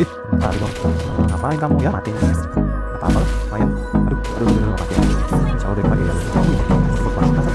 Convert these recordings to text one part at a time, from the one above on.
Ih, bentar dong. Ngapain kamu ya? Mati nih. Apa-apa lah, lumayan. Aduh, mati. Bisa udah pakai ya. Cepet banget, masa?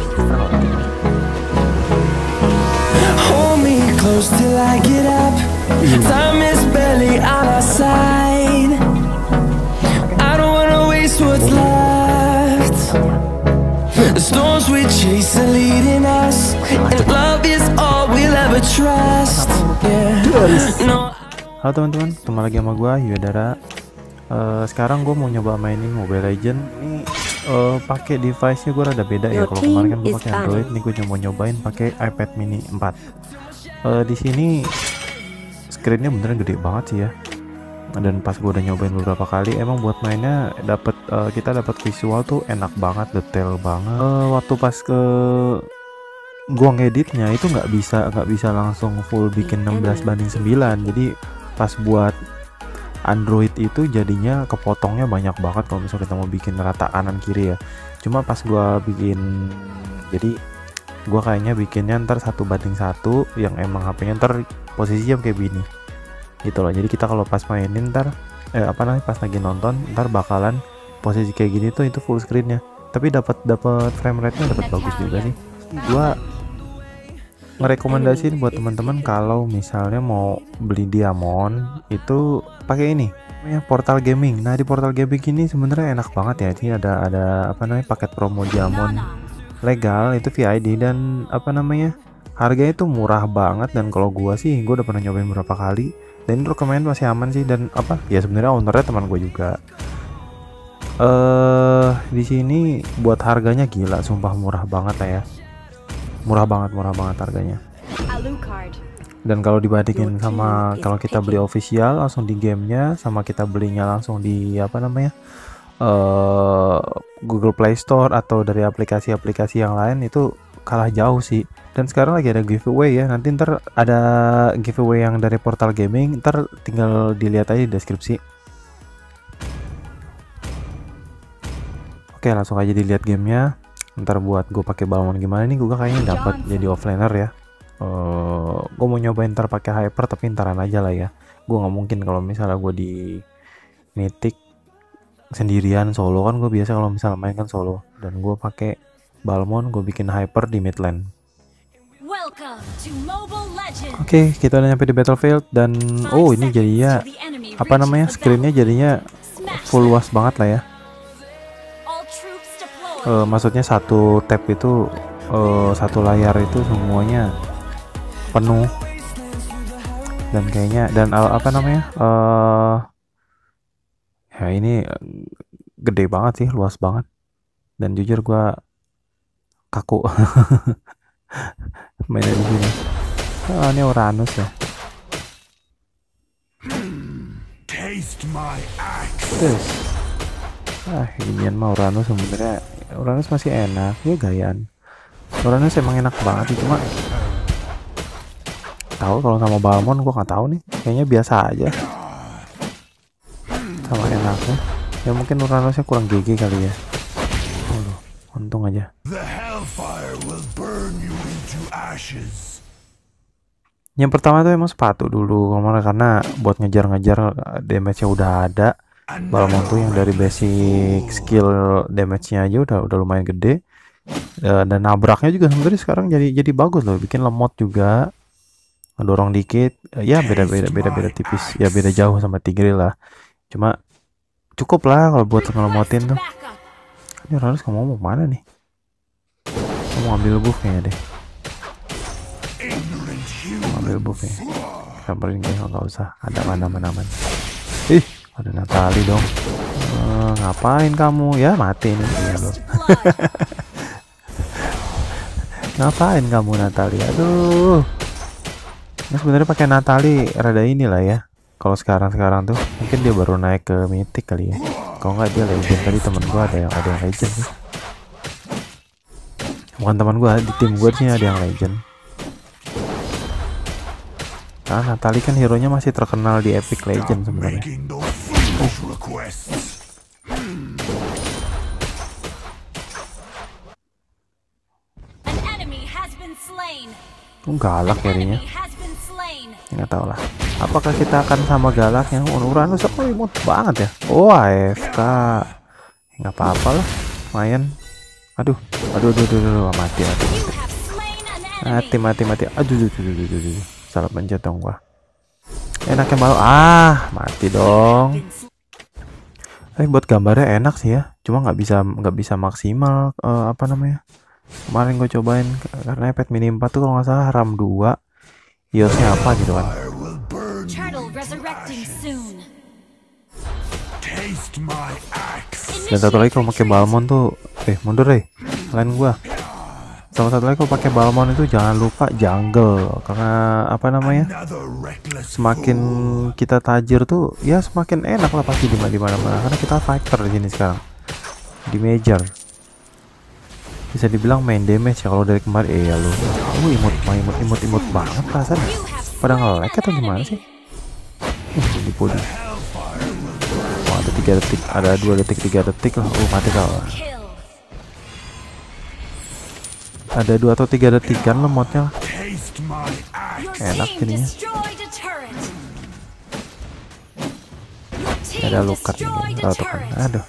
Hold me close till I get up. Time is barely on our side. I don't wanna waste what's left. The storms we chase are leading us, and love is all we'll ever trust. Yeah. No. Halo teman-teman, ketemu lagi sama gue Yuedara. Sekarang gue mau nyoba mainin Mobile Legend. Ini pakai device-nya gue rada beda ya. Kalau kemarin kan gue pakai Android, nih gue mau nyobain pakai iPad Mini 4. Di sini screen-nya beneran gede banget sih ya. Dan pas gue udah nyobain beberapa kali, emang buat mainnya kita dapat visual tuh enak banget, detail banget. Waktu pas ke gue ngeditnya itu nggak bisa langsung full bikin 16:9. Jadi pas buat Android itu jadinya kepotongnya banyak banget kalau misalnya kita mau bikin rata kanan kiri ya. Cuma pas gua bikin, jadi gua kayaknya bikinnya ntar 1:1 yang emang HP-nya ntar posisinya kayak gini gitu loh. Jadi kita kalau pas mainin ntar pas lagi nonton ntar bakalan posisi kayak gini tuh itu full screennya. Tapi dapat frame rate-nya dapat bagus juga sih. Gua ngerekomendasiin buat teman-teman kalau misalnya mau beli Diamond itu pakai ini namanya Portal Gaming. Nah, di Portal Gaming ini sebenarnya enak banget ya. Ini ada paket promo Diamond legal itu VID dan harganya itu murah banget. Dan kalau gua udah pernah nyobain beberapa kali dan ini rekomend masih aman sih. Dan ya sebenarnya ownernya teman gue juga. Di sini buat harganya gila, sumpah murah banget lah ya. Murah banget harganya. Dan kalau dibandingin sama kalau kita beli official langsung di gamenya, sama kita belinya langsung di Google Play Store atau dari aplikasi-aplikasi yang lain, itu kalah jauh sih. Dan sekarang lagi ada giveaway ya. Nanti ntar ada giveaway yang dari Portal Gaming, ntar tinggal dilihat aja di deskripsi. Oke, langsung aja dilihat gamenya. Ntar buat gue pakai balon gimana nih, gue kayaknya dapat jadi offlaner ya. Gue mau nyobain ntar pakai hyper, tapi ntaran aja lah ya. Gue nggak mungkin kalau misalnya gue di mythic sendirian solo, kan gue biasa kalau misalnya main kan solo. Dan gue pakai balmon, gue bikin hyper di mid lane. Oke, kita udah nyampe di battlefield dan ini jadinya screennya jadinya full luas banget lah ya. Maksudnya satu tab itu satu layar itu semuanya penuh. Dan kayaknya ya ini gede banget sih, luas banget. Dan jujur gua kaku mainnya di sini. Ini Uranus ya. Ginian mah Uranus sebenarnya. Uranus masih enak ya, gayaan Uranus emang enak banget sih. Cuma tahu kalau sama Balmon gua nggak tahu nih, kayaknya biasa aja sama enaknya ya. Mungkin Uranusnya kurang GG kali ya. Untung aja. Yang pertama tuh emang sepatu dulu karena buat ngejar-ngejar damage-nya udah ada. Balmon tuh yang dari basic skill damage-nya aja udah lumayan gede. Dan nabraknya juga sebenarnya sekarang jadi bagus loh, bikin lemot juga. Ngedorong dikit ya, beda tipis ya, beda jauh sama Tigreal lah. Cuma cukup lah kalau buat ngelemotin tuh. Ini harus kamu mau mana nih? Kamu ambil buff kayaknya deh. Ambil buff ya. Samperin kayak nggak usah, ada mana-mana. Ih, ada Natali dong. Ngapain kamu ya, mati nih ya lo. Ngapain kamu Natali? Aduh. Nah, sebenarnya pakai Natali rada inilah ya. Kalau sekarang tuh mungkin dia baru naik ke mythic kali ya. Kalau nggak dia legend. Tadi temen gua ada yang legend nih. Bukan teman gua, di tim gua sih ada yang legend. Nah, Natali kan hero nya masih terkenal di Epic Legend sebenarnya. Galak jadinya. Nggak tahu lah. Apakah kita akan sama galaknya? Uranus apa imut banget ya? Oh AFK. Nggak apa-apa lah, lumayan. Aduh, mati. Aduh. Salah pencet dong gua. Enaknya malu. Mati dong. Buat gambarnya enak sih ya. Cuma nggak bisa maksimal. Apa namanya? Kemarin gue cobain karena iPad mini 4 tuh kalau nggak salah RAM 2. iOS-nya apa gitu kan. Dan satu lagi kalau pakai Balmon tuh mundur lain gua. Sama satu lagi kalau pakai Balmon itu jangan lupa jungle, karena apa namanya, semakin kita tajir tuh ya semakin enak lah pasti di mana-mana, karena kita fighter di sini sekarang di major. Bisa dibilang main damage ya kalau dari kemarin. Ya lu imut banget perasaan. Pada nge-lag atau gimana sih? Di body. Ada 3 detik, ada 2 detik, 3 detik lah. Mati kau. Ada 2 atau 3 detik kan lemotnya. Enak jadinya. Ada lukat nih. Aduh.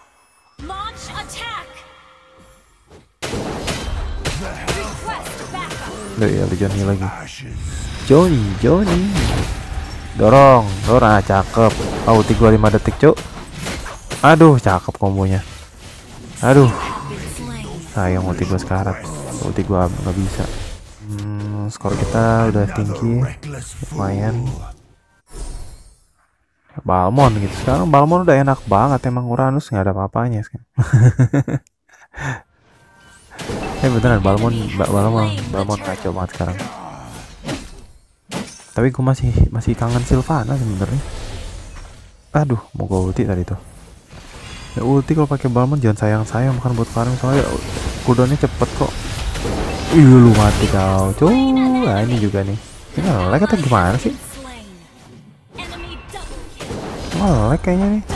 Ya Johnny lagi. Johnny. Dorong, cakep. Ulti gua 5 detik, Cuk. Aduh, cakep kombonya. Aduh. Sayang ulti gua sekarat. Ulti gua nggak bisa. Skor kita udah tinggi. Lumayan. Balmon gitu. Sekarang Balmon udah enak banget, emang Uranus nggak ada apa-apanya sekarang. Beneran Balmon kacau banget sekarang. Tapi gue masih kangen Sylvana sebenarnya. Aduh, mau gue ulti tadi tuh. Ya ulti kalau pakai Balmon jangan sayang makan buat farming, soalnya cooldownnya cepet kok. Lu mati kau, cuy. Nah ini juga nih. Ini lag atau gimana sih? Lag kayaknya nih.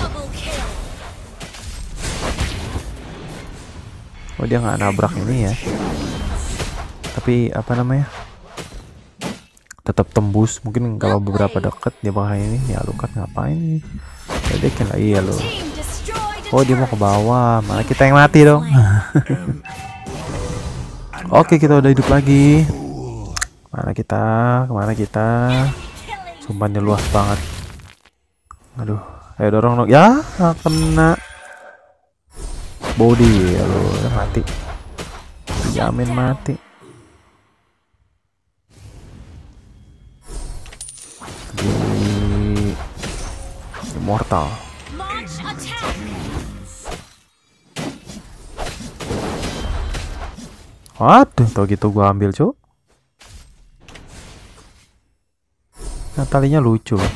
Oh dia nggak nabrak ini ya, tapi apa namanya, tetap tembus. Mungkin kalau beberapa deket dia bakal ini. Ya lu kan ngapain? Ledekin lah. Iya lo. Oh dia mau ke bawah, malah kita yang mati dong. Oke, kita udah hidup lagi. Kemana kita? Sumpahnya luas banget. Aduh, ayo dorong dong. Ya nggak kena. Body ya lo, mati. Jamin mati. Di Immortal. Waduh, tau gitu gua ambil, Cuk. Natalinya lucu loh.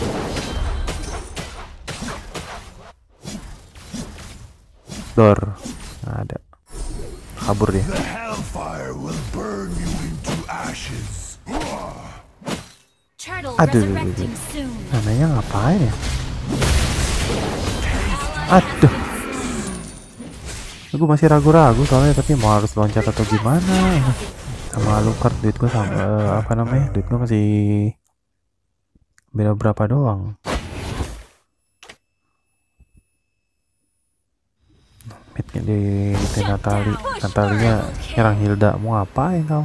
Dor, nggak ada. Kabur dia. Aduh. Namanya ngapain ya? Aduh. Gue masih ragu-ragu soalnya, tapi mau harus loncat atau gimana. Sama Alucard duit gue sama apa namanya? Duit gue masih beda berapa doang. Di Natalia nyerang Hilda, mau ngapain kau?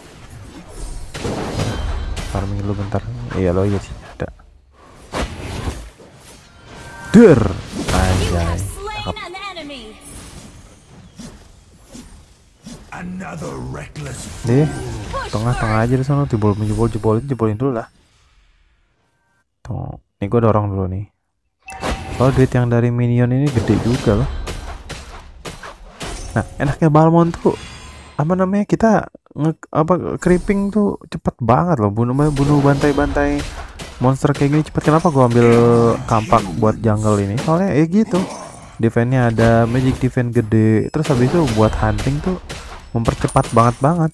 Farming lu bentar. Iya lo iya sih ada. Der, anjay. Deh, tengah aja di sana, jebolin dulu lah. Tuh, nih gue dorong dulu nih. Soal duit yang dari minion ini gede juga loh. Nah, enaknya Balmon tuh apa namanya, kita creeping tuh cepet banget loh, bunuh bantai monster kayak gini cepet. Kenapa gua ambil kampak buat jungle ini? Soalnya gitu, defense-nya ada, magic defense gede, terus habis itu buat hunting tuh mempercepat banget.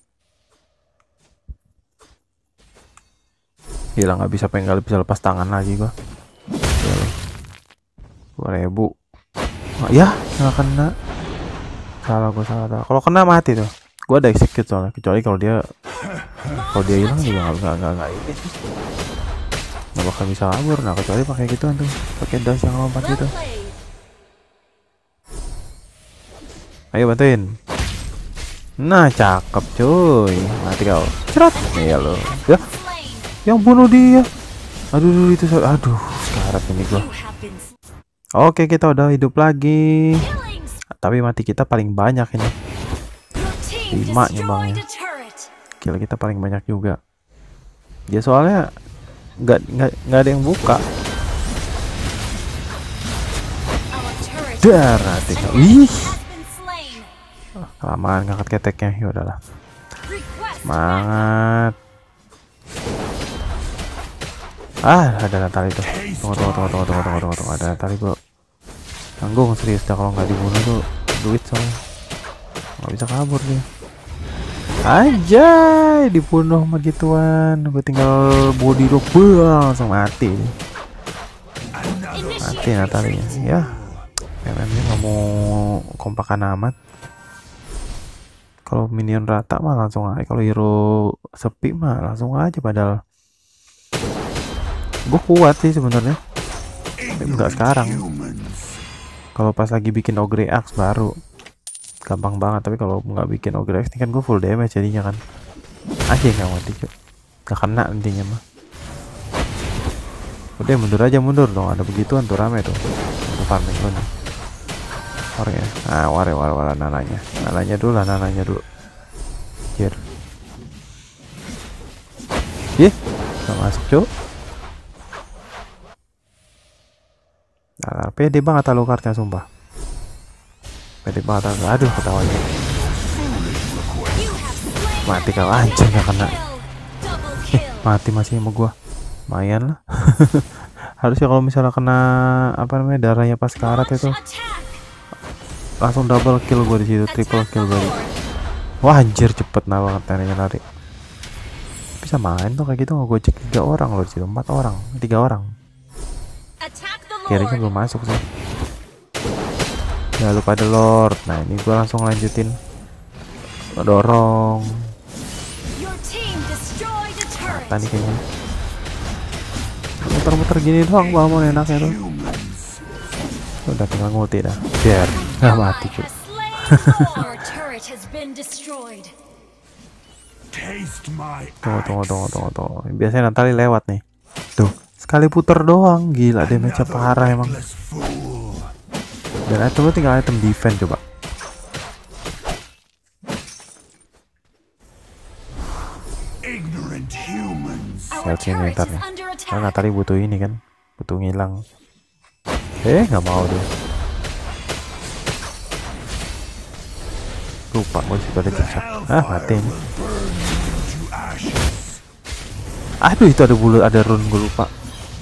Gila, nggak bisa lepas tangan lagi gua. 2000. Ya, nggak kena. Salah. Kalau kena mati tuh. Gua ada execute soalnya. Kecuali kalau dia hilang juga nggak ini sih. nggak bakal bisa kabur. Nah kecuali pakai gituan tuh, pakai dash yang lompat gitu. Ayo bantuin. Nah cakep cuy, mati kau. Cerat. Iya lo ya, yang bunuh dia. Aduh itu, aduh sekarat ini gua. Oke kita udah hidup lagi, tapi mati kita paling banyak ini, 5 nyumbangnya. Gila kita paling banyak juga. Dia soalnya nggak ada yang buka. Dar nanti. Wih. Kelamaan ngangkat keteknya. Ya udahlah. Semangat. Ada Natali itu. Tunggu. Ada Natali bro. Tanggung serius dah kalau nggak dibunuh tuh duit soalnya. Nggak bisa kabur dia. Anjay, dibunuh sama gituan. Gue tinggal body rock langsung mati. Mati Natalinya. Ya. MM-nya nggak mau kompakan amat. Kalau minion rata mah langsung aja. Kalau hero sepi mah langsung aja padahal. Gue kuat sih sebenarnya. Tapi enggak sekarang. Kalau pas lagi bikin Ogre Axe baru gampang banget, tapi kalau nggak bikin Ogre Axe ini kan gue full damage jadinya kan. Aja nggak mati cuy, nggak kena intinya mah. Udah mundur dong, ada begituan tuh rame tuh. Farming gue nih. Orangnya, ware nananya dulu. Hier. Nggak masuk cuy. Nah, pede banget Alucardnya sumpah. Pede banget. Aduh ketawanya. Mati kau anjir nggak kena. Mati masih sama gua. Lumayan lah. Harusnya kalau misalnya kena apa namanya darahnya pas karat itu langsung double kill gua di situ, triple kill baru. Wah anjir cepet banget tanahnya lari. Bisa main tuh kayak gitu, gue cek 3 orang loh di situ, 4 orang, 3 orang. Kirinya belum masuk sih. Ya lupa ada Lord. Nah ini gua langsung lanjutin dorong. Tadi kayaknya muter-muter gini doang mau enaknya tuh. Udah tinggal ngulti dah. Biar nggak mati cuy. Tunggu. Biasanya Natali lewat nih. Tuh. Sekali puter doang, gila damage-nya parah emang. Dan item lu tinggal item defense coba. Sini ntar nih. Karena tadi butuh ini kan, butuh ngilang. Nggak mau deh. Lupa gue sih pada cecak. Mati ini. Aduh itu ada bulu, ada rune gue lupa.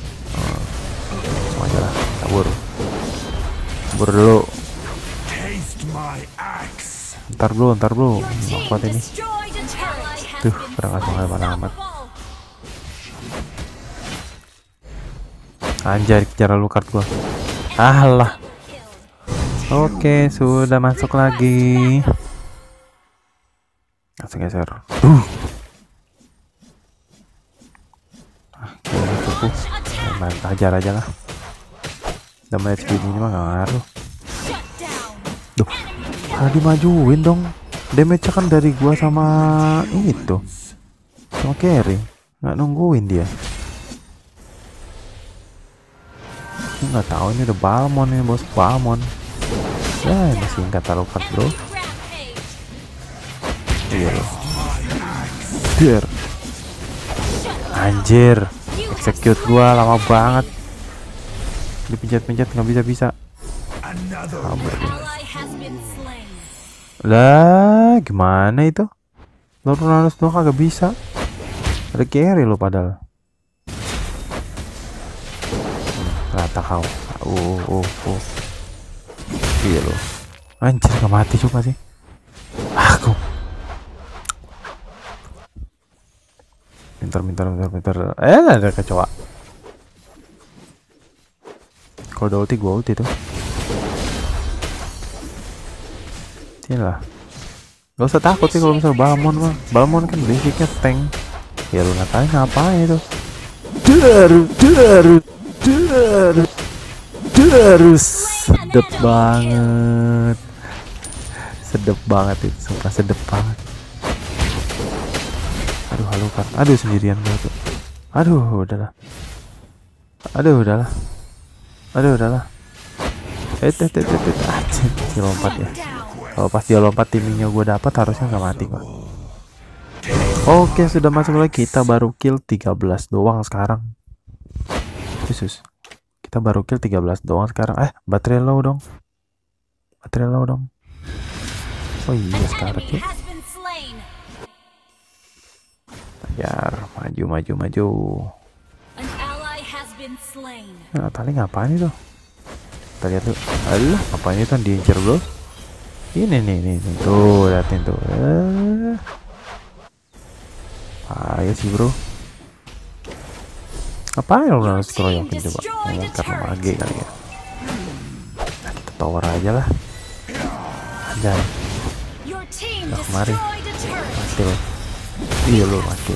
Aja lah, kabur dulu. Ntar bro, kuat ini. Tuh, kurang asal mana amat. Anjir, kejar Alucard gua. Alah. Oke, sudah masuk lagi. Langsung geser. Cukup. Hajar aja lah. Damage speed ini mah gak ngaruh. Duh, dimajuin dong. Damage kan dari gua sama itu, sama carry. Nggak nungguin dia. Nggak tahu ini udah Balmond ini bos, Balmond. Ya ini singkat Alucard bro. Iya loh. Biar. Anjir, execute gua lama banget. Dipencet-pencet nggak bisa. Lah gimana itu? Lord Runalus doang kagak bisa. Ada carry lo padahal. Rata kau. Iya lo. Anjir gak mati juga sih. Aku. Pintar. Ada kecoa. Kalau udah ulti gua ulti tuh. Lah. Gak usah takut sih kalau misal Balmond mah. Balmond kan basicnya tank. Ya lu ngatain ngapain itu? Sedep banget. Sedep banget itu, sumpah sedep banget. Aduh, halo kan. Aduh, sendirian gue tuh. Aduh, udahlah. Aduh, udahlah. Aduh, udahlah. Si lompat ya. Kalau pas dia lompat timingnya gue dapat, harusnya nggak mati kok. Oke, sudah masuk lagi. Kita baru kill 13 doang sekarang. Khusus. Kita baru kill 13 doang sekarang. Baterai low dong. Baterai low dong. Oh iya, sekarang ya. Ajar, maju. Nah, tali ngapain itu? Kita lihat tuh. Alah, ngapain itu diincer bro? Ini nih. Tuh, liatin tuh. Ayo sih bro. Ngapain lo harus keroyokin coba? Karena mage kali ya. Kita tower aja lah. Anjay. Nah, kemari. Mati lo. Iya lo mati.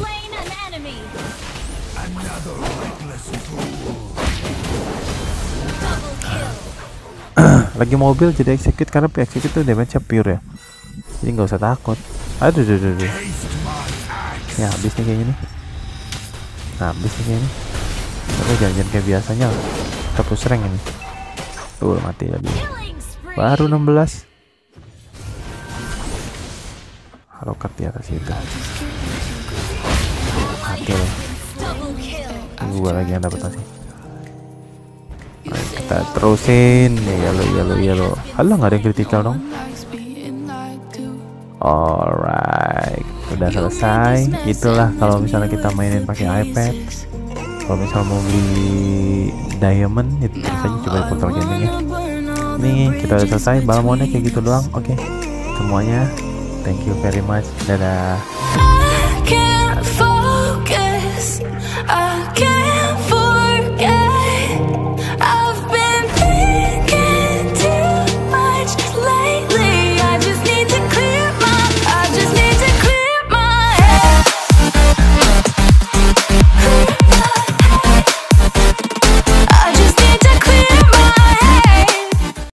Lagi mobil jadi execute karena execute itu damage pure ya. Jadi nggak usah takut. Aduh. Ya habis nih kayaknya nih. Habis nih kayaknya. Tapi jangan kayak biasanya. Kita push rank ini. Tuh mati lagi. Baru 16. Harokat di atas itu. Mati loh. Gua lagi yang dapat nasi. Ayo kita terusin. Ya lo. Halo, nggak ada yang critical dong. Alright, udah selesai. Itulah kalau misalnya kita mainin pakai iPad. Kalau misalnya mau beli diamond itu biasanya coba di portal gaming ya. Nih kita udah selesai. Balmonnya kayak gitu doang. Oke, semuanya. Thank you very much. Dadah.